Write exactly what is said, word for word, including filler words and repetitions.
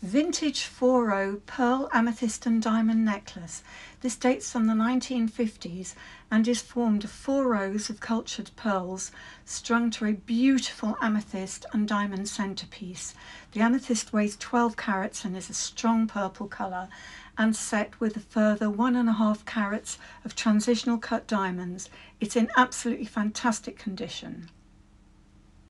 Vintage four oh pearl, amethyst and diamond necklace. This dates from the nineteen fifties and is formed of four rows of cultured pearls strung to a beautiful amethyst and diamond centrepiece. The amethyst weighs twelve carats and is a strong purple colour, and set with a further one and a half carats of transitional cut diamonds. It's in absolutely fantastic condition.